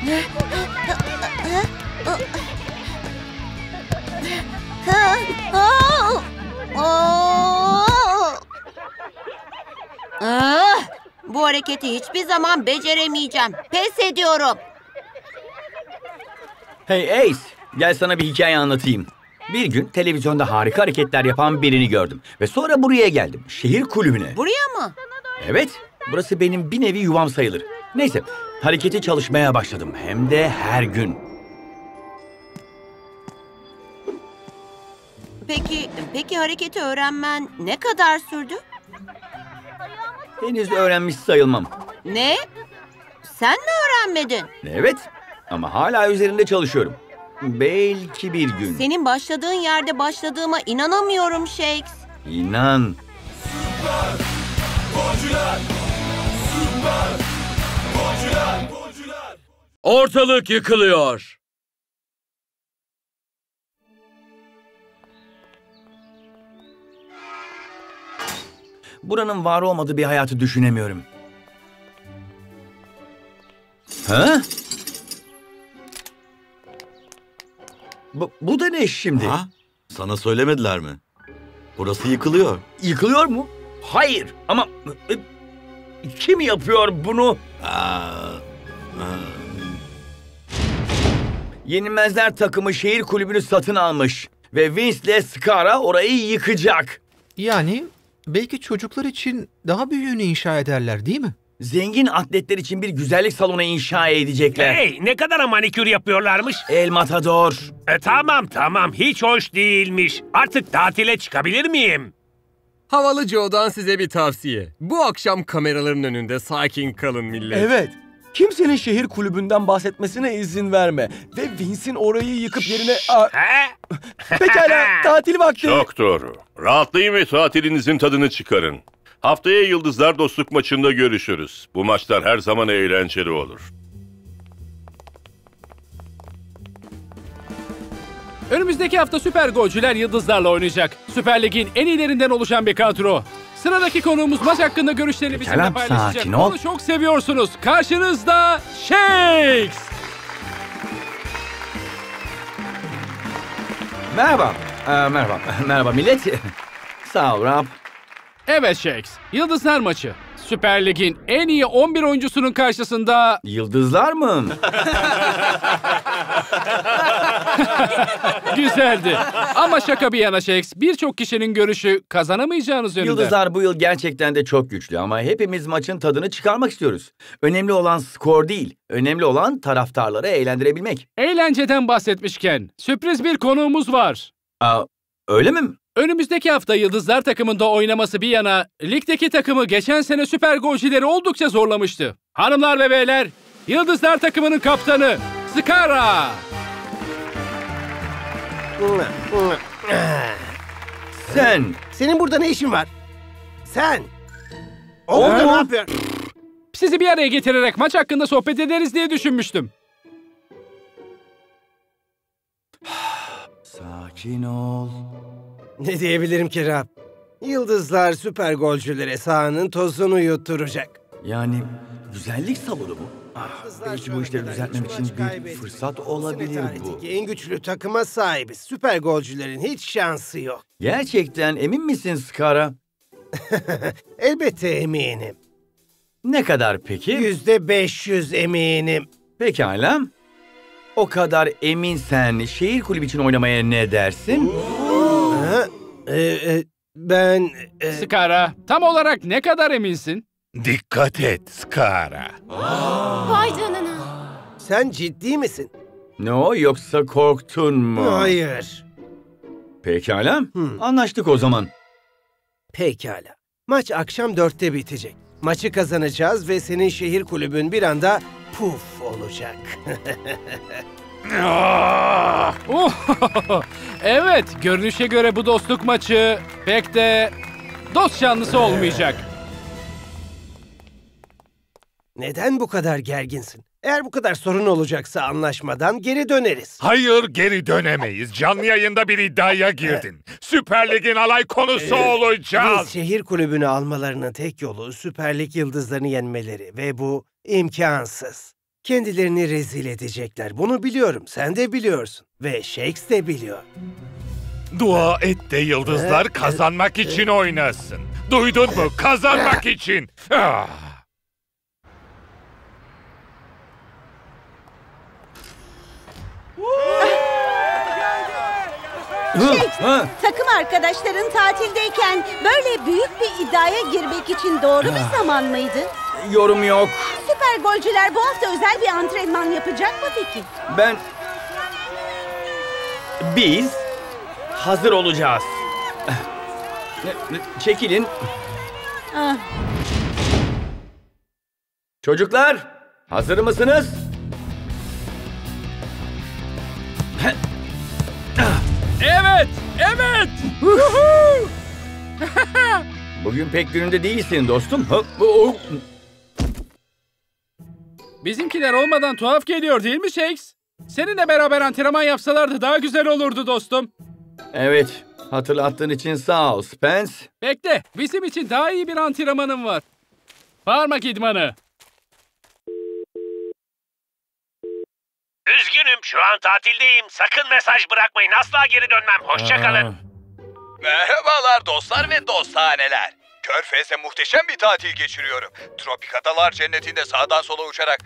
Bu hareketi hiçbir zaman beceremeyeceğim. Pes ediyorum. Hey Ace, gel sana bir hikaye anlatayım. Bir gün televizyonda harika hareketler yapan birini gördüm. Ve sonra buraya geldim, şehir kulübüne. Buraya mı? Evet, burası benim bir nevi yuvam sayılır. Neyse, hareketi çalışmaya başladım. Hem de her gün. Peki hareketi öğrenmen ne kadar sürdü? Henüz öğrenmiş sayılmam. Ne? Sen mi öğrenmedin? Evet, ama hala üzerinde çalışıyorum. Belki bir gün. Senin başladığın yerde başladığıma inanamıyorum Shakes. İnan. Ortalık yıkılıyor. Buranın var olmadığı bir hayatı düşünemiyorum. Ha? Bu da ne şimdi? Ha? Sana söylemediler mi? Burası yıkılıyor. Yıkılıyor mu? Hayır ama kim yapıyor bunu? Yenilmezler takımı şehir kulübünü satın almış ve Vince ile Scara orayı yıkacak. Yani belki çocuklar için daha büyüğünü inşa ederler, değil mi? Zengin atletler için bir güzellik salonu inşa edecekler. Hey, ne kadar manikür yapıyorlarmış? El Matador. Tamam, hiç hoş değilmiş. Artık tatile çıkabilir miyim? Havalı Joe'dan size bir tavsiye. Bu akşam kameraların önünde sakin kalın millet. Evet. Kimsenin şehir kulübünden bahsetmesine izin verme. Ve Vince'in orayı yıkıp yerine... He? Pekala, tatil vakti. Çok doğru. Rahatlayın ve tatilinizin tadını çıkarın. Haftaya Yıldızlar Dostluk maçında görüşürüz. Bu maçlar her zaman eğlenceli olur. Önümüzdeki hafta süper golcüler Yıldızlarla oynayacak. Süper Lig'in en iyilerinden oluşan bir kadro. Sıradaki konuğumuz maç hakkında görüşlerini bizimle paylaşacak. Sakin ol. Onu çok seviyorsunuz. Karşınızda Shakes. Merhaba. Merhaba millet. Sağ ol Rob. Evet Shakes. Yıldızlar maçı. Süper Lig'in en iyi 11 oyuncusunun karşısında... Yıldızlar mı? Güzeldi. Ama şaka bir yana Shakes, birçok kişinin görüşü kazanamayacağınız yönünde. Yıldızlar bu yıl gerçekten de çok güçlü ama hepimiz maçın tadını çıkarmak istiyoruz. Önemli olan skor değil, önemli olan taraftarları eğlendirebilmek. Eğlenceden bahsetmişken sürpriz bir konuğumuz var. Öyle mi? Önümüzdeki hafta Yıldızlar takımında oynaması bir yana, ligdeki takımı geçen sene süper golcüleri oldukça zorlamıştı. Hanımlar ve beyler, Yıldızlar takımının kaptanı Scara. Sen. Senin burada ne işin var? Sen. Orada ne yapıyorsun? Sizi bir araya getirerek maç hakkında sohbet ederiz diye düşünmüştüm. Sakin ol. Ne diyebilirim ki Rab? Yıldızlar süper golcülere sahanın tozunu yutturacak. Yani güzellik salonu bu. Belki bu işleri düzeltmem için bir fırsat olabilir bu. Tarihteki en güçlü takıma sahibiz. Süper golcülerin hiç şansı yok. Gerçekten emin misin Scara? Elbette eminim. Ne kadar peki? %500 eminim. Pekala. O kadar eminsen şehir kulübü için oynamaya ne dersin? Ben... Scara, tam olarak ne kadar eminsin? Dikkat et Scara. Vay canına. Sen ciddi misin? Ne o, yoksa korktun mu? Hayır. Pekala. Anlaştık o zaman. Pekala. Maç akşam 4'te bitecek. Maçı kazanacağız ve senin şehir kulübün bir anda puf olacak. Evet, görünüşe göre bu dostluk maçı pek de dost canlısı olmayacak. Neden bu kadar gerginsin? Eğer bu kadar sorun olacaksa anlaşmadan geri döneriz. Hayır, geri dönemeyiz. Canlı yayında bir iddiaya girdin. Süper Lig'in alay konusu olacağız. Biz şehir kulübünü almalarının tek yolu Süper Lig yıldızlarını yenmeleri ve bu imkansız. Kendilerini rezil edecekler. Bunu biliyorum. Sen de biliyorsun. Ve Shakes de biliyor. Dua et de yıldızlar kazanmak için oynasın. Duydun mu? Kazanmak için. Takım arkadaşların tatildeyken böyle büyük bir iddiaya girmek için doğru bir zaman mıydı? Yorum yok. Süper golcüler bu hafta özel bir antrenman yapacak mı peki? Biz hazır olacağız. Çekilin. Ah. Çocuklar, hazır mısınız? Evet, evet. Bugün pek gününde değilsin dostum. Bizimkiler olmadan tuhaf geliyor değil mi Shakes? Seninle beraber antrenman yapsalardı daha güzel olurdu dostum. Evet, hatırlattığın için sağ ol Spence. Bekle, bizim için daha iyi bir antrenmanım var. Parmak idmanı. Üzgünüm, şu an tatildeyim. Sakın mesaj bırakmayın. Asla geri dönmem. Hoşça kalın. Merhabalar dostlar ve dostaneler. Körfez'de muhteşem bir tatil geçiriyorum. Tropik Adalar Cenneti'nde sağdan sola uçarak...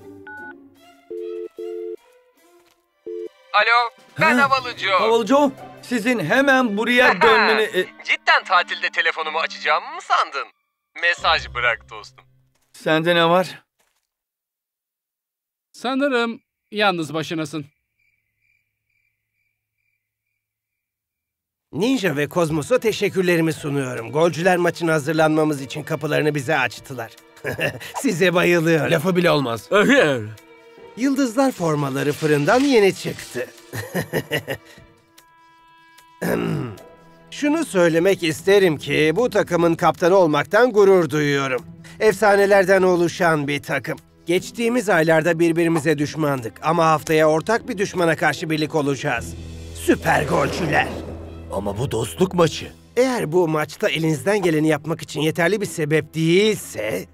Alo, ben Havalı Joe. Havalı Joe, sizin hemen buraya dönmeni... Cidden tatilde telefonumu açacağımı mı sandın? Mesaj bırak dostum. Sende ne var? Sanırım yalnız başınasın. Ninja ve Kozmos'a teşekkürlerimi sunuyorum. Golcüler maçına hazırlanmamız için kapılarını bize açtılar. Size bayılıyorum. Lafı bile olmaz. Yıldızlar formaları fırından yeni çıktı. Şunu söylemek isterim ki bu takımın kaptanı olmaktan gurur duyuyorum. Efsanelerden oluşan bir takım. Geçtiğimiz aylarda birbirimize düşmandık ama haftaya ortak bir düşmana karşı birlik olacağız. Süper golcüler. Ama bu dostluk maçı. Eğer bu maçta elinizden geleni yapmak için yeterli bir sebep değilse...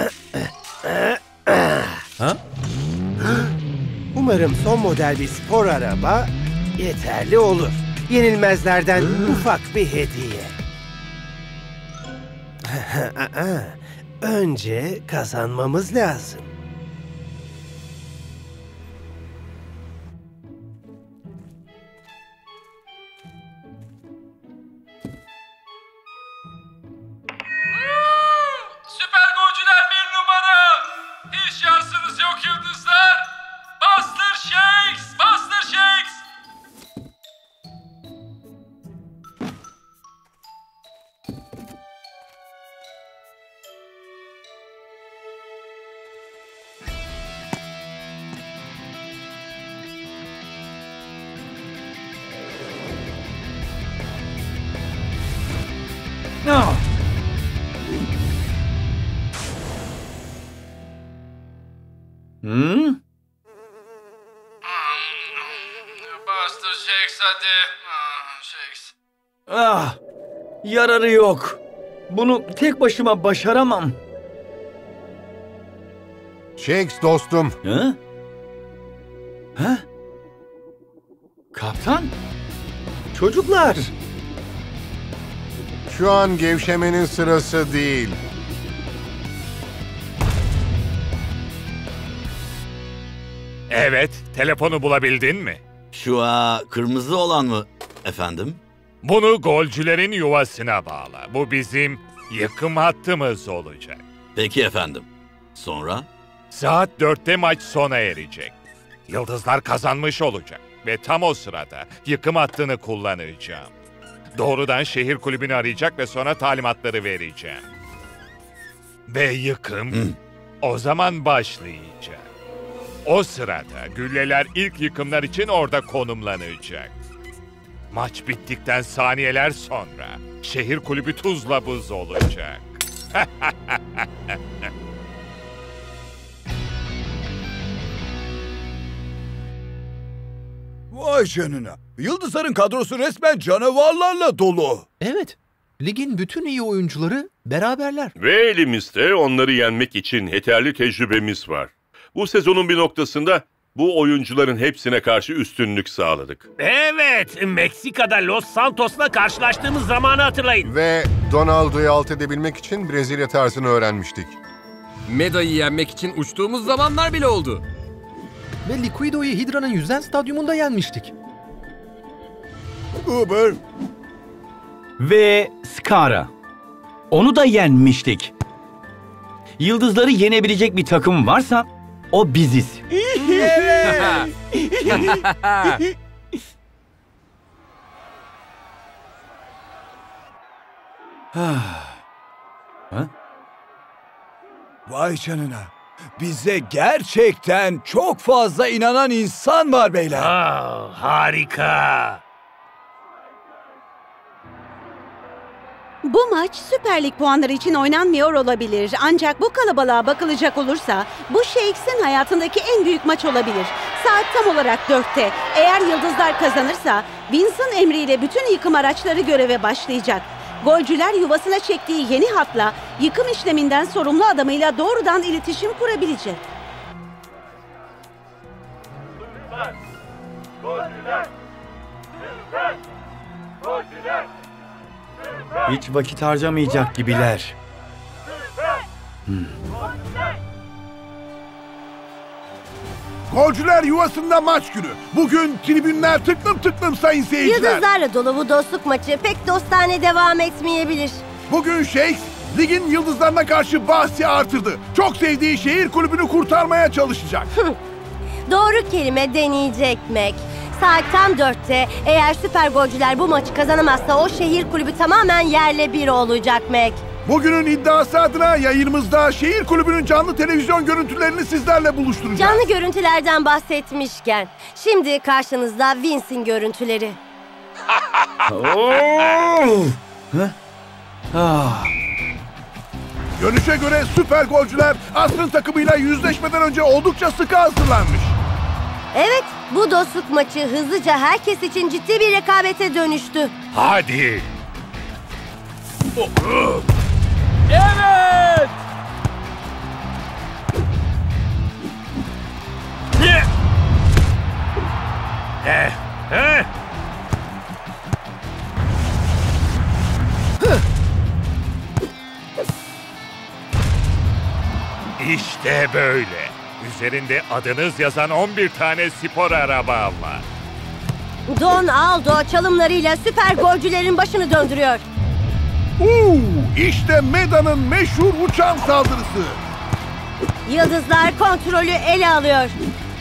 Umarım son model bir spor araba yeterli olur. Yenilmezlerden ufak bir hediye. Önce kazanmamız lazım. Süper golcüler bir numara. Hiç şansınız yok yıldızlar. Bastır Shakes, bastır Shakes. Bastır Shakes hadi. Shakes. Yararı yok. Bunu tek başıma başaramam. Shakes dostum. Kaptan? Çocuklar. Şu an gevşemenin sırası değil. Evet, telefonu bulabildin mi? Şu kırmızı olan mı efendim? Bunu golcülerin yuvasına bağla. Bu bizim yıkım hattımız olacak. Peki efendim. Sonra? Saat 4'te maç sona erecek. Yıldızlar kazanmış olacak. Ve tam o sırada yıkım hattını kullanacağım. Doğrudan şehir kulübünü arayacak ve sonra talimatları vereceğim. Ve yıkım o zaman başlayacak. O sırada gülleler ilk yıkımlar için orada konumlanacak. Maç bittikten saniyeler sonra şehir kulübü tuzla buz olacak. Vay canına. Yıldızların kadrosu resmen canavarlarla dolu. Evet. Ligin bütün iyi oyuncuları beraberler. Ve elimizde onları yenmek için yeterli tecrübemiz var. Bu sezonun bir noktasında bu oyuncuların hepsine karşı üstünlük sağladık. Evet, Meksika'da Los Santos'la karşılaştığımız zamanı hatırlayın. Ve Donaldo'yu alt edebilmek için Brezilya tarzını öğrenmiştik. Meda'yı yenmek için uçtuğumuz zamanlar bile oldu. Ve Liquido'yu Hydra'nın yüzen stadyumunda yenmiştik. Uber. Ve Skara. Onu da yenmiştik. Yıldızları yenebilecek bir takım varsa o biziz. Vay canına. Bize gerçekten çok fazla inanan insan var beyler. Harika. Bu maç Süper Lig puanları için oynanmıyor olabilir. Ancak bu kalabalığa bakılacak olursa bu Shakes'in hayatındaki en büyük maç olabilir. Saat tam olarak 4'te. Eğer Yıldızlar kazanırsa Vince'ın emriyle bütün yıkım araçları göreve başlayacak. Golcüler yuvasına çektiği yeni hatla yıkım işleminden sorumlu adamıyla doğrudan iletişim kurabilecek. Hiç vakit harcamayacak gibiler. Golcüler yuvasında maç günü. Bugün tribünler tıklım tıklım sayın seyirciler. Yıldızlarla dolu bu dostluk maçı pek dostane devam etmeyebilir. Bugün Shakes ligin yıldızlarına karşı bahsi artırdı. Çok sevdiği şehir kulübünü kurtarmaya çalışacak. Doğru kelime deneyecek Mac. Saat tam 4'te eğer süper golcüler bu maçı kazanamazsa o şehir kulübü tamamen yerle bir olacak Mac. Bugünün iddiası adına yayınımızda şehir kulübünün canlı televizyon görüntülerini sizlerle buluşturacağız. Canlı görüntülerden bahsetmişken şimdi karşınızda Vince'in görüntüleri. Görünüşe göre süper golcüler asrın takımıyla yüzleşmeden önce oldukça sıkı hazırlanmış. Evet, bu dostluk maçı hızlıca herkes için ciddi bir rekabete dönüştü. Hadi. Evet! İşte böyle. Üzerinde adınız yazan 11 tane spor araba var. Donaldo çalımlarıyla süper golcülerin başını döndürüyor. İşte Meda'nın meşhur uçan saldırısı. Yıldızlar kontrolü ele alıyor.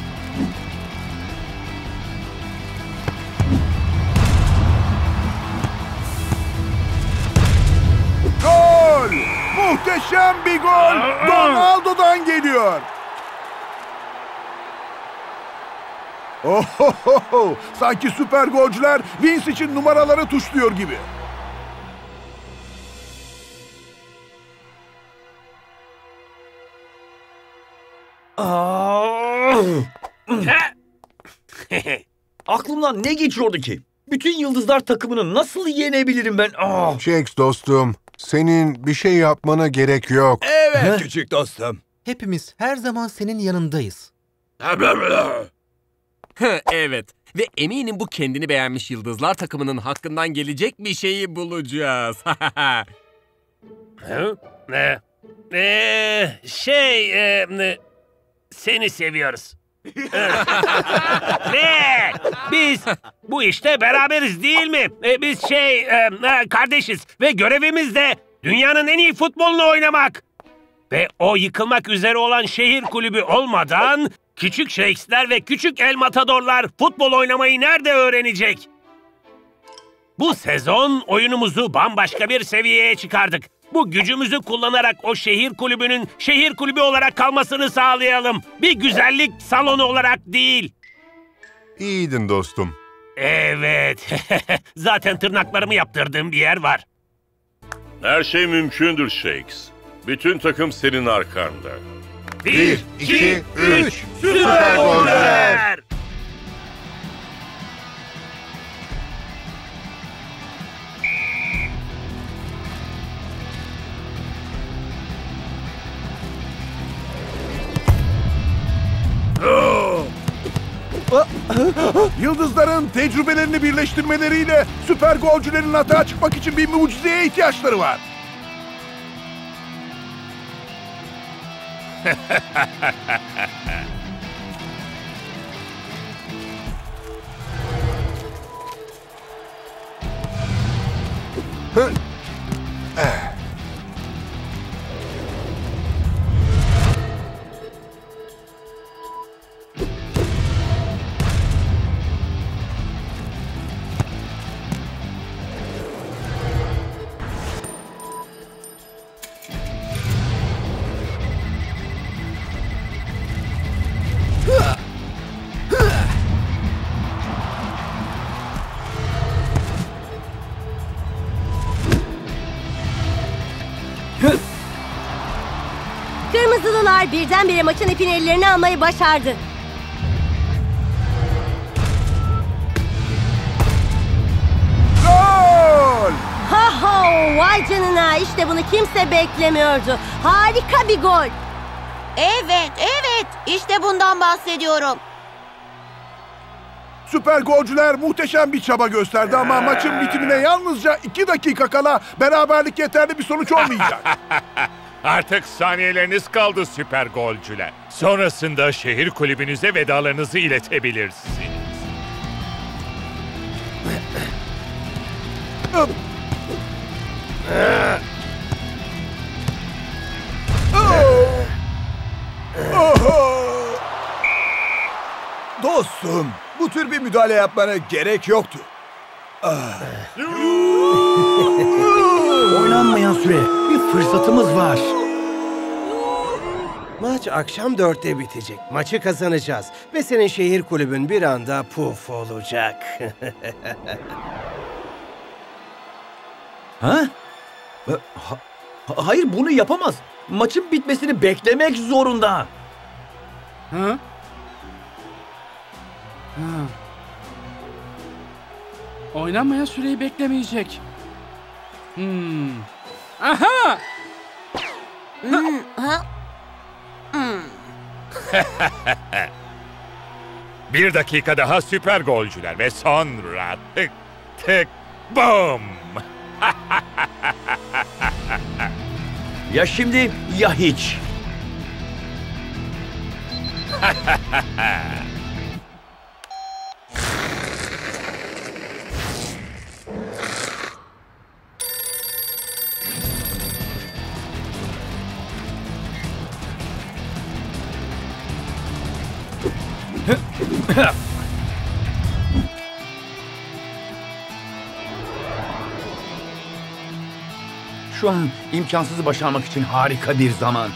Gol! Muhteşem bir gol! Donaldo'dan geliyor. Ohohoho! Sanki süper golcüler Vince için numaraları tuşluyor gibi. Aklımdan ne geçiyordu ki? Bütün Yıldızlar takımını nasıl yenebilirim ben? Shakes dostum, senin bir şey yapmana gerek yok. Evet küçük dostum. Hepimiz her zaman senin yanındayız. Evet ve eminim bu kendini beğenmiş Yıldızlar takımının hakkından gelecek bir şeyi bulacağız. Seni seviyoruz. Ne? Biz bu işte beraberiz değil mi? Biz kardeşiz ve görevimiz de dünyanın en iyi futbolunu oynamak. Ve o yıkılmak üzere olan şehir kulübü olmadan küçük Shakes'ler ve küçük El Matadorlar futbol oynamayı nerede öğrenecek? Bu sezon oyunumuzu bambaşka bir seviyeye çıkardık. Bu gücümüzü kullanarak o şehir kulübünün şehir kulübü olarak kalmasını sağlayalım. Bir güzellik salonu olarak değil. İyiydin dostum. Evet. Zaten tırnaklarımı yaptırdığım bir yer var. Her şey mümkündür Shakes. Bütün takım senin arkanda. 1, 2, 3, süper golcüler! Yıldızların tecrübelerini birleştirmeleriyle süper golcülerin atağa çıkmak için bir mucizeye ihtiyaçları var. Kırmızılılar birdenbire maçın ipini ellerine almayı başardı. Gol! Ha ha, vay canına, işte bunu kimse beklemiyordu. Harika bir gol. Evet, işte bundan bahsediyorum. Süper golcüler muhteşem bir çaba gösterdi ama maçın bitimine yalnızca 2 dakika kala beraberlik yeterli bir sonuç olmayacak. Artık saniyeleriniz kaldı süper golcüler. Sonrasında şehir kulübünüze vedalarınızı iletebilirsiniz. Dostum, bu tür bir müdahale yapmana gerek yoktu. Oynanmayan süre. Bir fırsatımız var. Maç akşam 4'te bitecek. Maçı kazanacağız. Ve senin şehir kulübün bir anda puf olacak. Ha? Hayır, bunu yapamaz. Maçın bitmesini beklemek zorunda. Ha? Ha. Oynanmayan süreyi beklemeyecek. Aha! Bir dakika daha süper golcüler ve sonra tık tık bum. Ya şimdi ya hiç. Şu an imkansızı başarmak için harika bir zaman.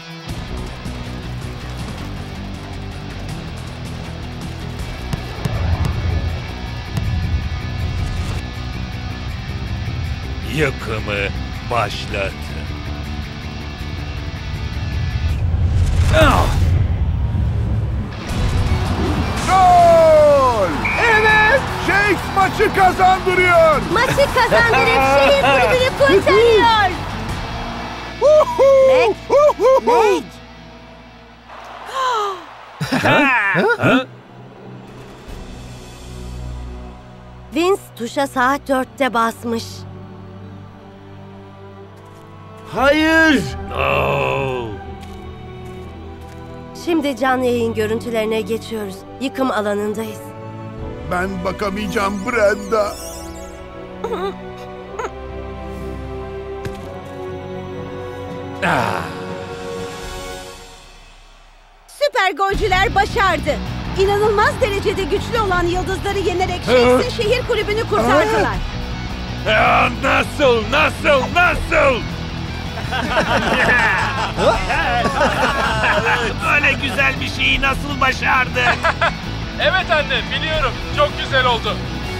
Yıkımı başlatın. Gol! Evet! Shakes maçı kazandırıyor. Maçı kazandırıp şehir kulübünü kurtarıyor. Mac. Vince tuşa saat 4'te basmış. Hayır! Şimdi canlı yayın görüntülerine geçiyoruz. Yıkım alanındayız. Ben bakamayacağım Brenda. Süper golcüler başardı. İnanılmaz derecede güçlü olan yıldızları yenerek Shakes'in şehir kulübünü kurtardılar. Nasıl? Böyle güzel bir şeyi nasıl başardın? Evet anne, biliyorum. Çok güzel oldu.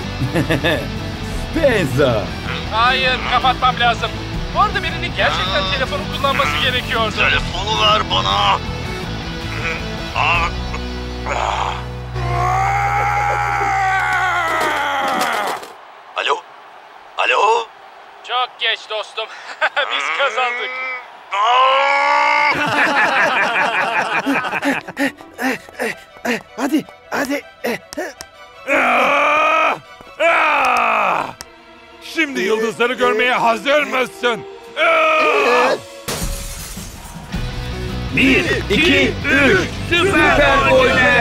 Spencer! Hayır, kapatmam lazım. Bu arada birinin gerçekten telefonu kullanması gerekiyordu. Telefonu ver bana. Alo? Alo? Çok geç dostum. Biz kazandık. Hadi. Şimdi yıldızları görmeye hazır mısın? 1, 2, 3, süper goller!